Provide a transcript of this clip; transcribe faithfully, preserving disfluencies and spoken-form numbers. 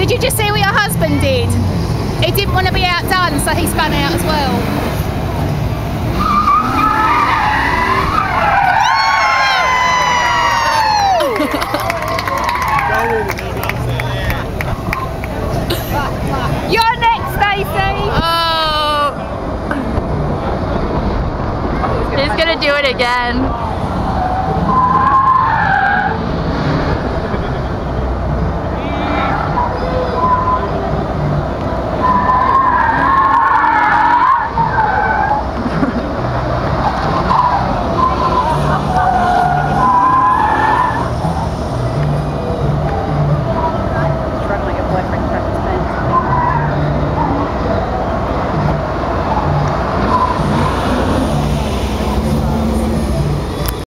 Did you just see what your husband did? He didn't want to be outdone, so he spun out as well.